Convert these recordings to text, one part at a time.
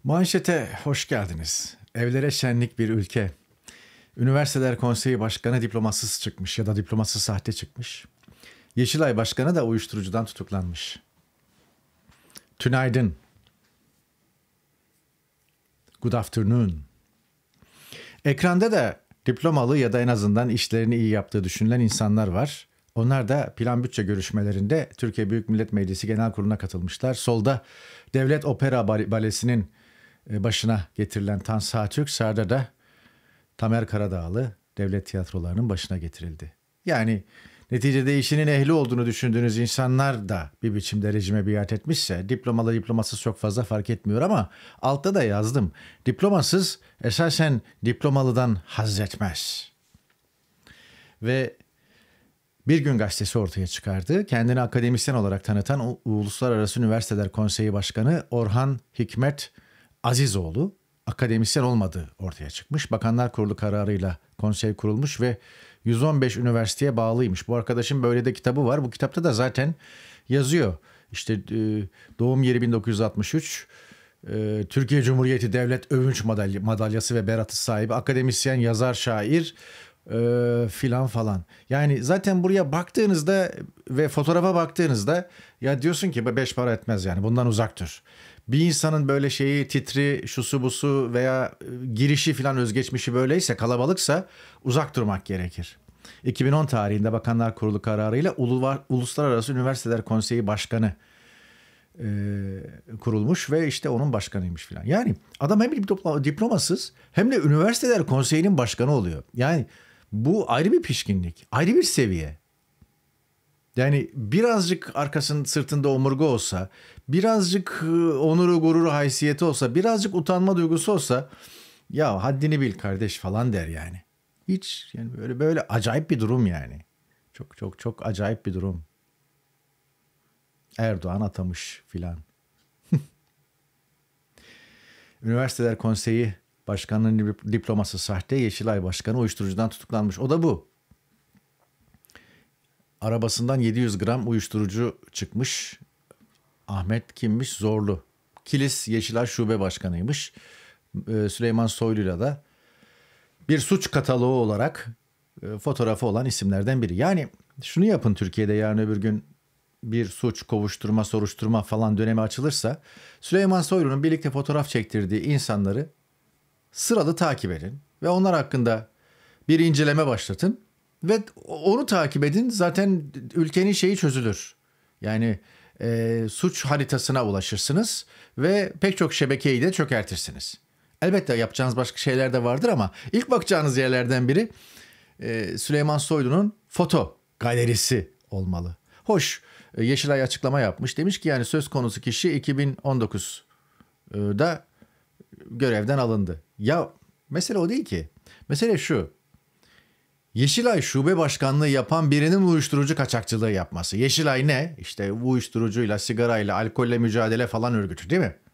Manşete hoş geldiniz. Evlere şenlik bir ülke. Üniversiteler Konseyi Başkanı diplomasız çıkmış ya da diploması sahte çıkmış. Yeşilay Başkanı da uyuşturucudan tutuklanmış. Tünaydın. Good afternoon. Ekranda da diplomalı ya da en azından işlerini iyi yaptığı düşünülen insanlar var. Onlar da plan bütçe görüşmelerinde Türkiye Büyük Millet Meclisi Genel Kurulu'na katılmışlar. Solda Devlet Opera Balesi'nin başına getirilen Tansu Hatürk, sağda da Tamer Karadağlı devlet tiyatrolarının başına getirildi. Yani neticede işinin ehli olduğunu düşündüğünüz insanlar da bir biçimde rejime biat etmişse diplomalı diplomasız çok fazla fark etmiyor ama altta da yazdım. Diplomasız esasen diplomalıdan haz etmez. Ve Bir Gün Gazetesi ortaya çıkardı. Kendini akademisyen olarak tanıtan Uluslararası Üniversiteler Konseyi Başkanı Orhan Hikmet Azizoğlu akademisyen olmadığı ortaya çıkmış. Bakanlar Kurulu kararıyla konsey kurulmuş ve 115 üniversiteye bağlıymış. Bu arkadaşın böyle de kitabı var. Bu kitapta da zaten yazıyor. İşte doğum yeri 1963, Türkiye Cumhuriyeti Devlet Övünç Madalyası ve beratı sahibi, akademisyen, yazar, şair filan falan. Yani zaten buraya baktığınızda ve fotoğrafa baktığınızda ya diyorsun ki beş para etmez, yani bundan uzak dur. Bir insanın böyle şeyi, titri, şusu busu veya girişi filan, özgeçmişi böyleyse, kalabalıksa uzak durmak gerekir. 2010 tarihinde Bakanlar Kurulu kararıyla Uluslararası Üniversiteler Konseyi Başkanı kurulmuş ve işte onun başkanıymış filan. Yani adam hem diplomasız hem de Üniversiteler Konseyi'nin başkanı oluyor. Yani bu ayrı bir pişkinlik, ayrı bir seviye. Yani birazcık sırtında omurga olsa, birazcık onuru, gururu, haysiyeti olsa, birazcık utanma duygusu olsa, ya haddini bil kardeş falan der yani. Hiç, yani böyle acayip bir durum yani. Çok çok çok acayip bir durum. Erdoğan atamış filan. Üniversiteler Konseyi Başkanı'nın diploması sahte, Yeşilay Başkanı uyuşturucudan tutuklanmış. O da bu. Arabasından 700 gram uyuşturucu çıkmış. Ahmet kimmiş? Zorlu. Kilis Yeşilay Şube Başkanıymış. Süleyman Soylu'yla da bir suç kataloğu olarak fotoğrafı olan isimlerden biri. Yani şunu yapın Türkiye'de, yarın öbür gün bir suç, kovuşturma, soruşturma falan dönemi açılırsa Süleyman Soylu'nun birlikte fotoğraf çektirdiği insanları sıralı takip edin ve onlar hakkında bir inceleme başlatın ve onu takip edin. Zaten ülkenin şeyi çözülür. Yani suç haritasına ulaşırsınız ve pek çok şebekeyi de çökertirsiniz. Elbette yapacağınız başka şeyler de vardır ama ilk bakacağınız yerlerden biri Süleyman Soylu'nun foto galerisi olmalı. Hoş, Yeşilay açıklama yapmış. Demiş ki yani söz konusu kişi 2019'da görevden alındı. Ya mesele o değil ki. Mesele şu. Yeşilay Şube Başkanlığı yapan birinin uyuşturucu kaçakçılığı yapması. Yeşilay ne? İşte uyuşturucuyla, sigarayla, alkolle mücadele falan örgütü, değil mi?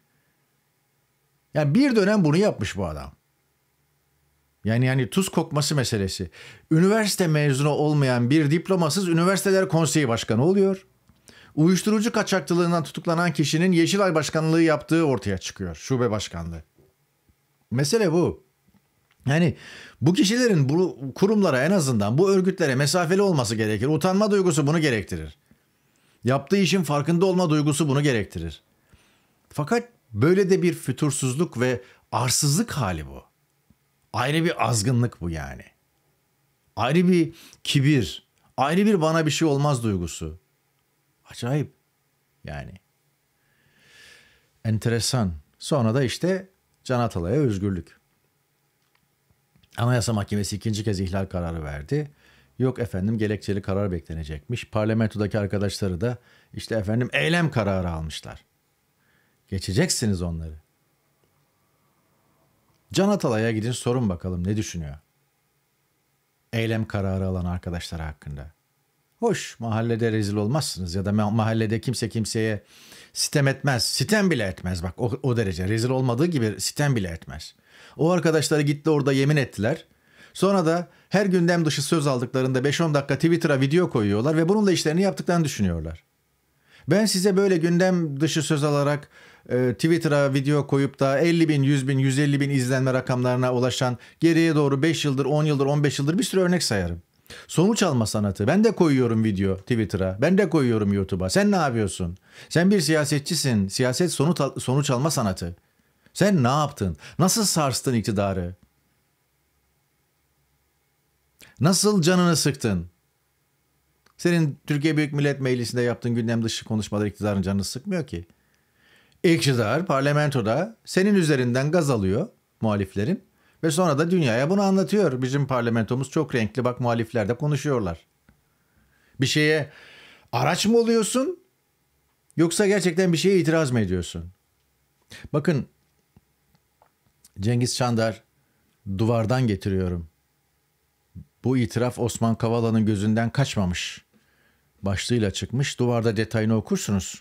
Yani bir dönem bunu yapmış bu adam. Yani tuz kokması meselesi. Üniversite mezunu olmayan bir diplomasız Üniversiteler Konseyi Başkanı oluyor. Uyuşturucu kaçakçılığından tutuklanan kişinin Yeşilay Başkanlığı yaptığı ortaya çıkıyor. Şube Başkanlığı. Mesele bu. Yani bu kişilerin bu kurumlara, en azından bu örgütlere mesafeli olması gerekir. Utanma duygusu bunu gerektirir. Yaptığı işin farkında olma duygusu bunu gerektirir. Fakat böyle de bir fütursuzluk ve arsızlık hali bu. Ayrı bir azgınlık bu yani. Ayrı bir kibir, ayrı bir bana bir şey olmaz duygusu. Acayip yani. Enteresan. Sonra da işte Can Atalay'a özgürlük. Anayasa Mahkemesi ikinci kez ihlal kararı verdi. Yok efendim, gerekçeli karar beklenecekmiş. Parlamentodaki arkadaşları da işte efendim eylem kararı almışlar. Geçeceksiniz onları. Can Atalay'a gidin, sorun bakalım ne düşünüyor? Eylem kararı alan arkadaşlar hakkında. Hoş, mahallede rezil olmazsınız ya da mahallede kimse kimseye sitem etmez. Sitem bile etmez, bak o derece. Rezil olmadığı gibi sitem bile etmez. O arkadaşları gitti orada yemin ettiler. Sonra da her gündem dışı söz aldıklarında 5-10 dakika Twitter'a video koyuyorlar ve bununla işlerini yaptıklarını düşünüyorlar. Ben size böyle gündem dışı söz alarak Twitter'a video koyup da 50 bin, 100 bin, 150 bin izlenme rakamlarına ulaşan, geriye doğru 5 yıldır, 10 yıldır, 15 yıldır bir sürü örnek sayarım. Sonuç alma sanatı. Ben de koyuyorum video Twitter'a. Ben de koyuyorum YouTube'a. Sen ne yapıyorsun? Sen bir siyasetçisin. Siyaset sonuç alma sanatı. Sen ne yaptın? Nasıl sarstın iktidarı? Nasıl canını sıktın? Senin Türkiye Büyük Millet Meclisi'nde yaptığın gündem dışı konuşmalar iktidarın canını sıkmıyor ki. İktidar parlamentoda senin üzerinden gaz alıyor muhaliflerin ve sonra da dünyaya bunu anlatıyor. Bizim parlamentomuz çok renkli, bak muhalifler de konuşuyorlar. Bir şeye araç mı oluyorsun yoksa gerçekten bir şeye itiraz mı ediyorsun? Bakın, Cengiz Çandar, duvardan getiriyorum. Bu itiraf Osman Kavala'nın gözünden kaçmamış başlığıyla çıkmış. Duvarda detayını okursunuz.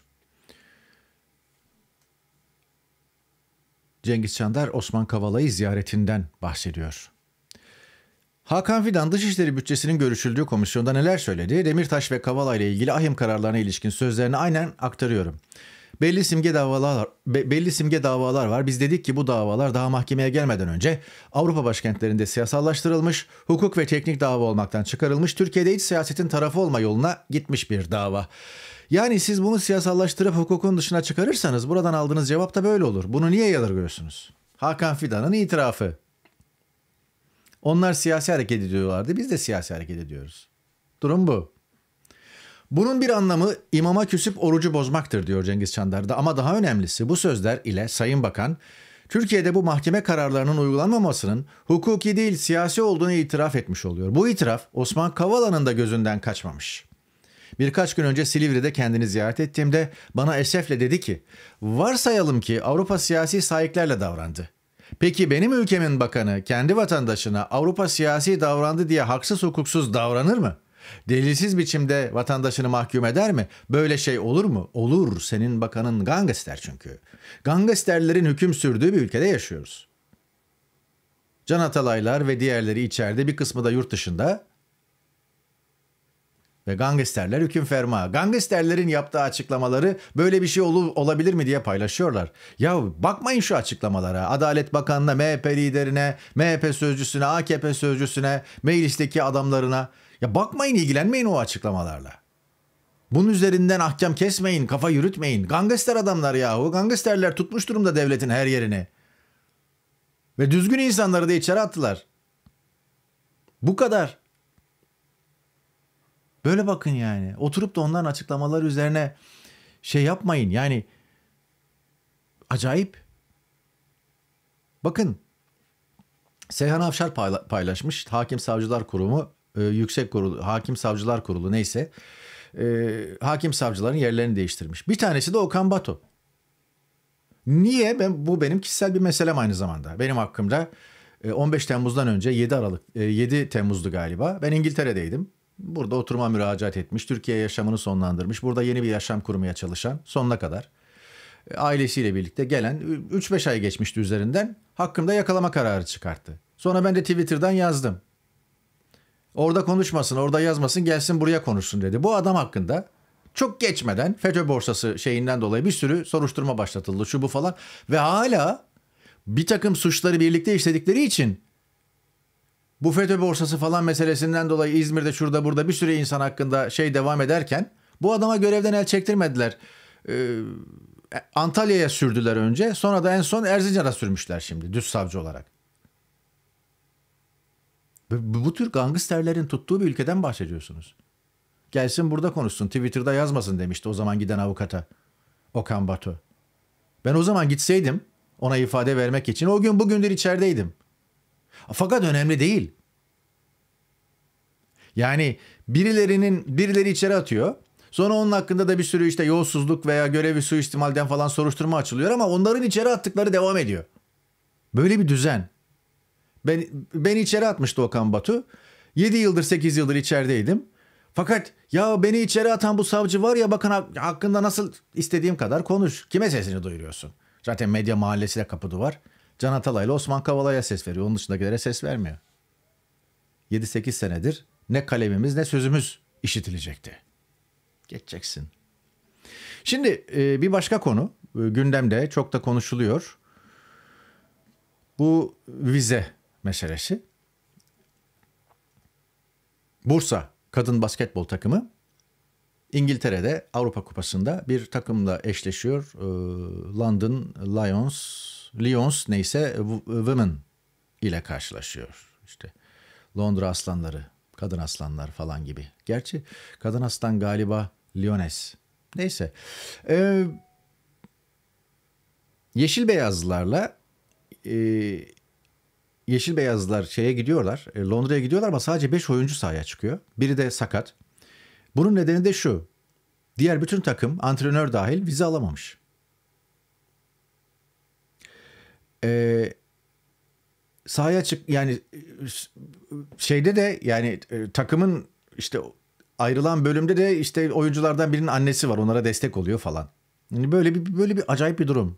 Cengiz Çandar Osman Kavala'yı ziyaretinden bahsediyor. Hakan Fidan Dışişleri bütçesinin görüşüldüğü komisyonda neler söyledi? Demirtaş ve Kavala ile ilgili ahim kararlarına ilişkin sözlerini aynen aktarıyorum. Belli simge davalar var. Biz dedik ki bu davalar daha mahkemeye gelmeden önce Avrupa başkentlerinde siyasallaştırılmış, hukuk ve teknik dava olmaktan çıkarılmış, Türkiye'de iç siyasetin tarafı olma yoluna gitmiş bir dava. Yani siz bunu siyasallaştırıp hukukun dışına çıkarırsanız buradan aldığınız cevap da böyle olur. Bunu niye yadırgıyorsunuz? Hakan Fidan'ın itirafı. Onlar siyasi hareket ediyorlardı, biz de siyasi hareket ediyoruz. Durum bu. Bunun bir anlamı imama küsüp orucu bozmaktır diyor Cengiz Çandar'da, ama daha önemlisi bu sözler ile Sayın Bakan, Türkiye'de bu mahkeme kararlarının uygulanmamasının hukuki değil siyasi olduğunu itiraf etmiş oluyor. Bu itiraf Osman Kavala'nın da gözünden kaçmamış. Birkaç gün önce Silivri'de kendini ziyaret ettiğimde bana esefle dedi ki, varsayalım ki Avrupa siyasi sahiplerle davrandı. Peki benim ülkemin bakanı kendi vatandaşına Avrupa siyasi davrandı diye haksız hukuksuz davranır mı? Delilsiz biçimde vatandaşını mahkum eder mi? Böyle şey olur mu? Olur. Senin bakanın gangster çünkü. Gangsterlerin hüküm sürdüğü bir ülkede yaşıyoruz. Can Atalaylar ve diğerleri içeride, bir kısmı da yurt dışında. Ve gangsterler hüküm ferma. Gangsterlerin yaptığı açıklamaları böyle bir şey olabilir mi diye paylaşıyorlar. Ya bakmayın şu açıklamalara. Adalet Bakanı'na, MHP liderine, MHP sözcüsüne, AKP sözcüsüne, meclisteki adamlarına. Ya bakmayın, ilgilenmeyin o açıklamalarla. Bunun üzerinden ahkam kesmeyin, kafa yürütmeyin. Gangster adamlar yahu. Gangsterler tutmuş durumda devletin her yerini. Ve düzgün insanları da içeri attılar. Bu kadar. Böyle bakın yani. Oturup da onların açıklamaları üzerine şey yapmayın. Yani acayip. Bakın, Seyhan Avşar paylaşmış. Hakim Savcılar Kurumu, Yüksek Kurulu, Hakim Savcılar Kurulu neyse. Hakim savcıların yerlerini değiştirmiş. Bir tanesi de Okan Batu. Niye? Bu benim kişisel bir meselem aynı zamanda. Benim hakkımda 15 Temmuz'dan önce 7 Temmuz'du galiba. Ben İngiltere'deydim. Burada oturuma müracaat etmiş, Türkiye yaşamını sonlandırmış, burada yeni bir yaşam kurmaya çalışan, sonuna kadar ailesiyle birlikte gelen, 3-5 ay geçmişti üzerinden, hakkımda yakalama kararı çıkarttı. Sonra ben de Twitter'dan yazdım. Orada konuşmasın, orada yazmasın, gelsin buraya konuşsun dedi. Bu adam hakkında çok geçmeden FETÖ borsası şeyinden dolayı bir sürü soruşturma başlatıldı, şu bu falan. Ve hala bir takım suçları birlikte işledikleri için bu FETÖ borsası falan meselesinden dolayı İzmir'de, şurada burada bir sürü insan hakkında şey devam ederken bu adama görevden el çektirmediler. Antalya'ya sürdüler önce, sonra da en son Erzincan'a sürmüşler şimdi düz savcı olarak. Bu tür gangsterlerin tuttuğu bir ülkeden bahsediyorsunuz. Gelsin burada konuşsun, Twitter'da yazmasın demişti o zaman giden avukata Okan Batu. Ben o zaman gitseydim ona ifade vermek için, o gün bugündür içerideydim. Fakat önemli değil. Yani birileri içeri atıyor. Sonra onun hakkında da bir sürü işte yolsuzluk veya görevi suistimalden falan soruşturma açılıyor ama onların içeri attıkları devam ediyor. Böyle bir düzen. Beni içeri atmıştı Okan Batu. 7 yıldır 8 yıldır içerideydim. Fakat ya beni içeri atan bu savcı var ya, bakın hakkında nasıl istediğim kadar konuş. Kime sesini duyuruyorsun? Zaten medya mahallesiyle kapı duvar. Can Atalay'la Osman Kavala'ya ses veriyor. Onun dışındakilere ses vermiyor. 7-8 senedir ne kalemimiz ne sözümüz işitilecekti. Geçeceksin. Şimdi bir başka konu. gündemde, çok da konuşuluyor. Bu vize meselesi. Bursa kadın basketbol takımı İngiltere'de Avrupa Kupası'nda bir takımla eşleşiyor. London Lions neyse Women ile karşılaşıyor. İşte Londra Aslanları, kadın aslanlar falan gibi. Gerçi kadın aslan galiba Lioness. Neyse. Yeşil beyazlılarla Yeşil beyazlılar şeye gidiyorlar. Londra'ya gidiyorlar ama sadece 5 oyuncu sahaya çıkıyor. Biri de sakat. Bunun nedeni de şu. Diğer bütün takım, antrenör dahil, vize alamamış. Sahaya çık yani şeyde de yani takımın işte ayrılan bölümde de işte oyunculardan birinin annesi var, onlara destek oluyor falan. Yani böyle bir acayip bir durum.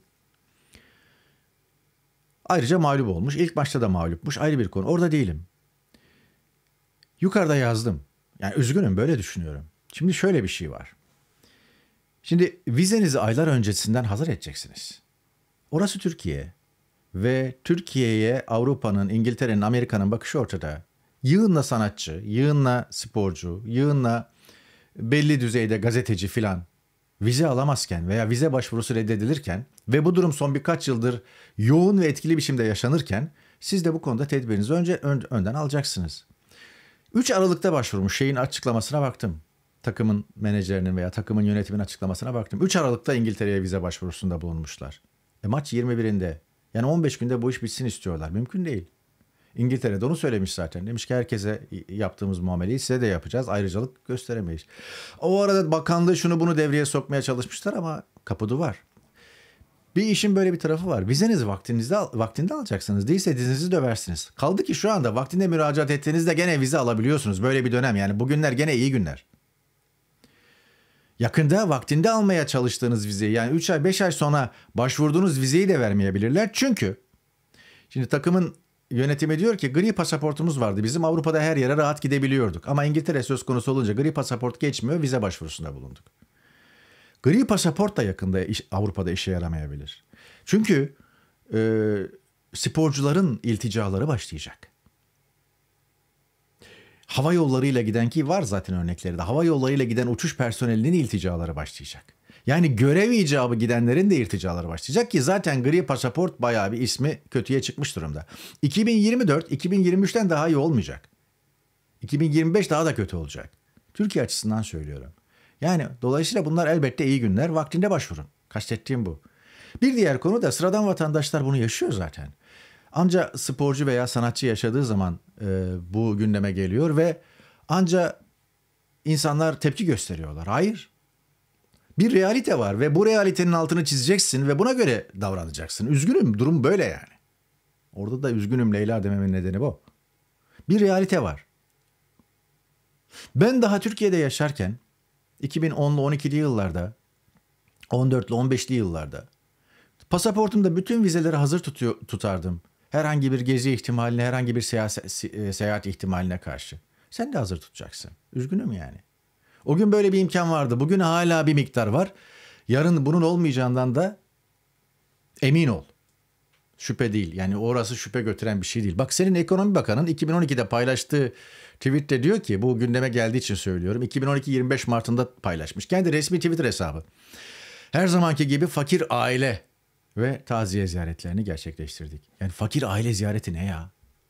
Ayrıca mağlup olmuş. İlk maçta da mağlupmuş. Ayrı bir konu. Orada değilim. Yukarıda yazdım. Yani üzgünüm, böyle düşünüyorum. Şimdi şöyle bir şey var. Şimdi vizenizi aylar öncesinden hazır edeceksiniz. Orası Türkiye. Ve Türkiye'ye Avrupa'nın, İngiltere'nin, Amerika'nın bakışı ortada. Yığınla sanatçı, yığınla sporcu, yığınla belli düzeyde gazeteci filan vize alamazken veya vize başvurusu reddedilirken ve bu durum son birkaç yıldır yoğun ve etkili biçimde yaşanırken siz de bu konuda tedbirinizi önden alacaksınız. 3 Aralık'ta başvurmuş, şeyin açıklamasına baktım. Takımın menajerinin veya takımın yönetimin açıklamasına baktım. 3 Aralık'ta İngiltere'ye vize başvurusunda bulunmuşlar. Maç 21'inde. Yani 15 günde bu iş bitsin istiyorlar. Mümkün değil. İngiltere'de onu söylemiş zaten. Demiş ki herkese yaptığımız muameleyi size de yapacağız. Ayrıcalık gösteremeyiz. O arada bakanlığı şunu bunu devreye sokmaya çalışmışlar ama kapı duvar. Bir işin böyle bir tarafı var. Vizenizi vaktinde alacaksınız. Değilse dizinizi döversiniz. Kaldı ki şu anda vaktinde müracaat ettiğinizde gene vize alabiliyorsunuz. Böyle bir dönem yani. Bugünler gene iyi günler. Yakında vaktinde almaya çalıştığınız vizeyi, yani 3 ay 5 ay sonra başvurduğunuz vizeyi de vermeyebilirler. Çünkü şimdi takımın yönetimi diyor ki gri pasaportumuz vardı. Bizim Avrupa'da her yere rahat gidebiliyorduk. Ama İngiltere söz konusu olunca gri pasaport geçmiyor, vize başvurusunda bulunduk. Gri pasaport da yakında Avrupa'da işe yaramayabilir. Çünkü sporcuların ilticaları başlayacak. Hava yollarıyla giden, ki var zaten örnekleri de, hava yollarıyla giden uçuş personelinin ilticaları başlayacak. Yani görev icabı gidenlerin de ilticaları başlayacak ki zaten gri pasaport bayağı bir ismi kötüye çıkmış durumda. 2024, 2023'ten daha iyi olmayacak. 2025 daha da kötü olacak. Türkiye açısından söylüyorum. Yani dolayısıyla bunlar elbette iyi günler, vaktinde başvurun. Kastettiğim bu. Bir diğer konu da sıradan vatandaşlar bunu yaşıyor zaten. Anca sporcu veya sanatçı yaşadığı zaman bu gündeme geliyor ve anca insanlar tepki gösteriyorlar. Hayır. Bir realite var ve bu realitenin altını çizeceksin ve buna göre davranacaksın. Üzgünüm, durum böyle yani. Orada da üzgünüm Leyla dememin nedeni bu. Bir realite var. Ben daha Türkiye'de yaşarken 2010'lu 12'li yıllarda, 14'lü 15'li yıllarda pasaportumda bütün vizeleri hazır tutardım. Herhangi bir gezi ihtimaline, herhangi bir seyahat ihtimaline karşı. Sen de hazır tutacaksın. Üzgünüm yani. O gün böyle bir imkan vardı. Bugün hala bir miktar var. Yarın bunun olmayacağından da emin ol. Şüphe değil. Yani orası şüphe götüren bir şey değil. Bak, senin ekonomi bakanın 2012'de paylaştığı tweette diyor ki, bu gündeme geldiği için söylüyorum. 2012 25 Mart'ında paylaşmış. Kendi resmi Twitter hesabı. Her zamanki gibi fakir aile ve taziye ziyaretlerini gerçekleştirdik. Yani fakir aile ziyareti ne ya?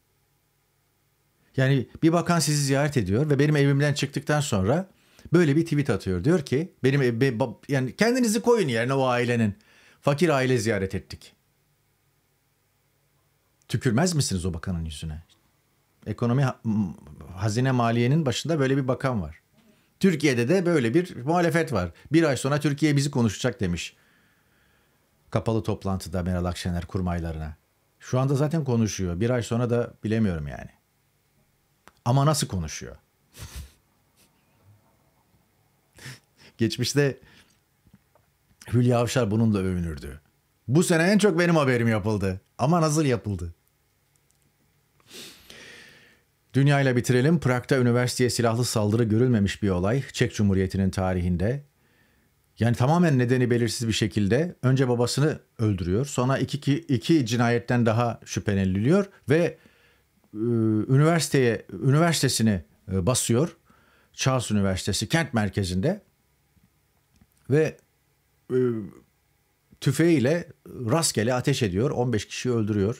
Yani bir bakan sizi ziyaret ediyor ve benim evimden çıktıktan sonra böyle bir tweet atıyor. Diyor ki yani kendinizi koyun yerine o ailenin. Fakir aile ziyaret ettik. Tükürmez misiniz o bakanın yüzüne? Ekonomi, hazine maliyenin başında böyle bir bakan var. Türkiye'de de böyle bir muhalefet var. Bir ay sonra Türkiye bizi konuşacak demiş. Kapalı toplantıda Meral Akşener kurmaylarına. Şu anda zaten konuşuyor. Bir ay sonra da bilemiyorum yani. Ama nasıl konuşuyor? Geçmişte Hülya Avşar bununla övünürdü. Bu sene en çok benim haberim yapıldı. Ama nasıl yapıldı? Dünyayla bitirelim. Prag'da üniversiteye silahlı saldırı görülmemiş bir olay. Çek Cumhuriyeti'nin tarihinde. Yani tamamen nedeni belirsiz bir şekilde önce babasını öldürüyor. Sonra iki cinayetten daha şüpheleniliyor ve üniversitesini basıyor. Charles Üniversitesi kent merkezinde ve tüfeğiyle rastgele ateş ediyor. 15 kişiyi öldürüyor.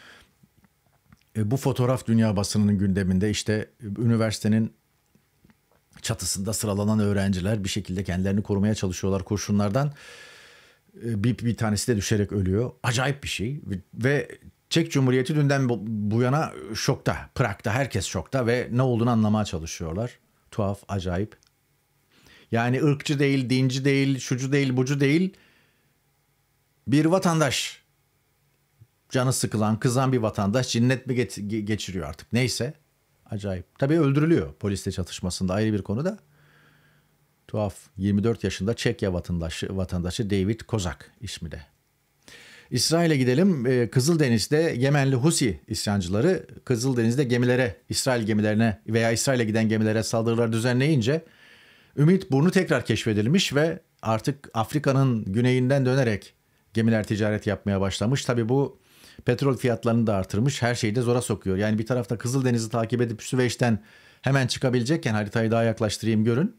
Bu fotoğraf dünya basınının gündeminde. İşte üniversitenin çatısında sıralanan öğrenciler bir şekilde kendilerini korumaya çalışıyorlar kurşunlardan. Bir tanesi de düşerek ölüyor. Acayip bir şey. Ve Çek Cumhuriyeti dünden bu yana şokta. Prag'da herkes şokta ve ne olduğunu anlamaya çalışıyorlar. Tuhaf, acayip. Yani ırkçı değil, dinci değil, şucu değil, bucu değil. Bir vatandaş, canı sıkılan, kızan bir vatandaş cinnet mi geçiriyor artık neyse. Acayip. Tabii öldürülüyor polisle çatışmasında, ayrı bir konu da. Tuhaf. 24 yaşında Çekya vatandaşı David Kozak ismi de. İsrail'e gidelim. Kızıldeniz'de Yemenli Husi isyancıları Kızıldeniz'de İsrail gemilerine veya İsrail'e giden gemilere saldırılar düzenleyince Ümit Burnu tekrar keşfedilmiş ve artık Afrika'nın güneyinden dönerek gemiler ticaret yapmaya başlamış. Tabii bu petrol fiyatlarını da artırmış. Her şeyi de zora sokuyor. Yani bir tarafta Kızıldeniz'i takip edip Süveyş'ten hemen çıkabilecekken haritayı daha yaklaştırayım görün.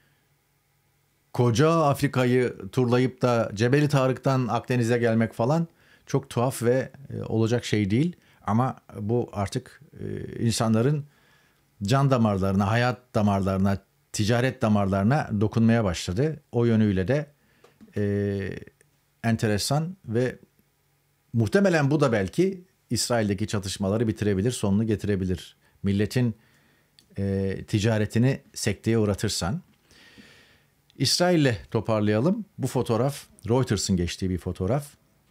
Koca Afrika'yı turlayıp da Cebeli Tarık'tan Akdeniz'e gelmek falan çok tuhaf ve olacak şey değil. Ama bu artık insanların can damarlarına, hayat damarlarına, ticaret damarlarına dokunmaya başladı. O yönüyle de enteresan ve muhtemelen bu da belki İsrail'deki çatışmaları bitirebilir, sonunu getirebilir. Milletin ticaretini sekteye uğratırsan. İsrail'le toparlayalım. Bu fotoğraf Reuters'ın geçtiği bir fotoğraf.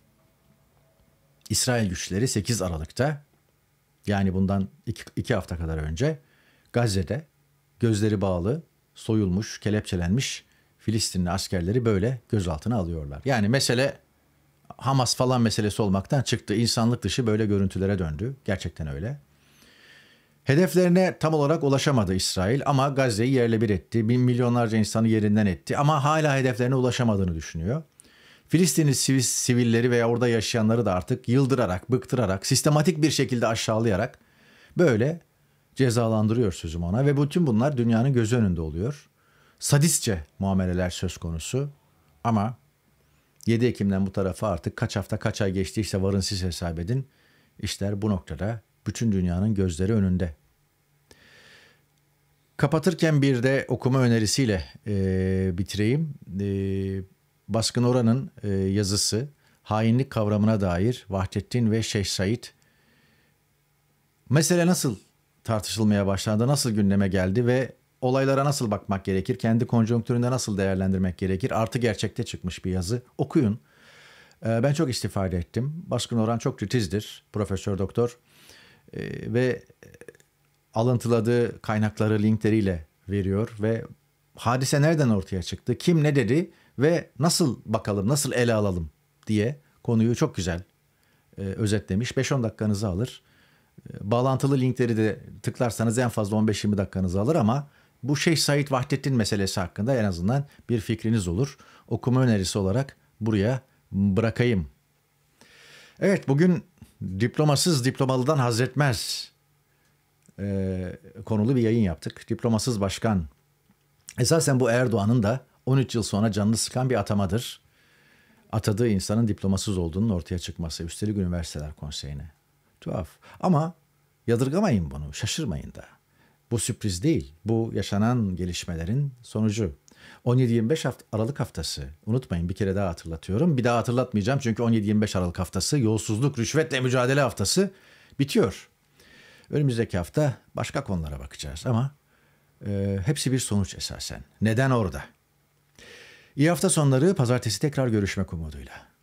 İsrail güçleri 8 Aralık'ta yani bundan 2 hafta kadar önce Gazze'de gözleri bağlı, soyulmuş, kelepçelenmiş Filistinli askerleri böyle gözaltına alıyorlar. Yani mesele Hamas falan meselesi olmaktan çıktı. İnsanlık dışı böyle görüntülere döndü. Gerçekten öyle. Hedeflerine tam olarak ulaşamadı İsrail ama Gazze'yi yerle bir etti. Milyonlarca insanı yerinden etti ama hala hedeflerine ulaşamadığını düşünüyor. Filistinli sivilleri veya orada yaşayanları da artık yıldırarak, bıktırarak, sistematik bir şekilde aşağılayarak böyle cezalandırıyor sözüm ona ve bütün bunlar dünyanın gözü önünde oluyor. Sadistçe muameleler söz konusu ama 7 Ekim'den bu tarafa artık kaç hafta kaç ay geçtiyse varın siz hesap edin. İşler bu noktada bütün dünyanın gözleri önünde. Kapatırken bir de okuma önerisiyle bitireyim. Baskın Oran'ın yazısı hainlik kavramına dair Vahdettin ve Şeyh Said. Mesele nasıl tartışılmaya başlandı, nasıl gündeme geldi ve olaylara nasıl bakmak gerekir, kendi konjonktüründe nasıl değerlendirmek gerekir? Artı gerçekte çıkmış bir yazı. Okuyun. Ben çok istifade ettim. Baskın Orhan çok titizdir, profesör doktor. Ve alıntıladığı kaynakları linkleriyle veriyor ve hadise nereden ortaya çıktı, kim ne dedi ve nasıl bakalım, nasıl ele alalım diye konuyu çok güzel özetlemiş. 5-10 dakikanızı alır. Bağlantılı linkleri de tıklarsanız en fazla 15-20 dakikanızı alır ama bu Şeyh Said Vahdettin meselesi hakkında en azından bir fikriniz olur. Okuma önerisi olarak buraya bırakayım. Evet, bugün diplomasız diplomalıdan haz etmez konulu bir yayın yaptık. Diplomasız başkan. Esasen bu Erdoğan'ın da 13 yıl sonra canını sıkan bir atamadır. Atadığı insanın diplomasız olduğunun ortaya çıkması. Üstelik Üniversiteler Konseyi'ne. Tuhaf. Ama yadırgamayın bunu, şaşırmayın da. Bu sürpriz değil. Bu yaşanan gelişmelerin sonucu. 17-25 Aralık haftası. Unutmayın, bir kere daha hatırlatıyorum. Bir daha hatırlatmayacağım çünkü 17-25 Aralık haftası yolsuzluk, rüşvetle mücadele haftası bitiyor. Önümüzdeki hafta başka konulara bakacağız ama hepsi bir sonuç esasen. Neden orada? İyi hafta sonları, pazartesi tekrar görüşmek umuduyla.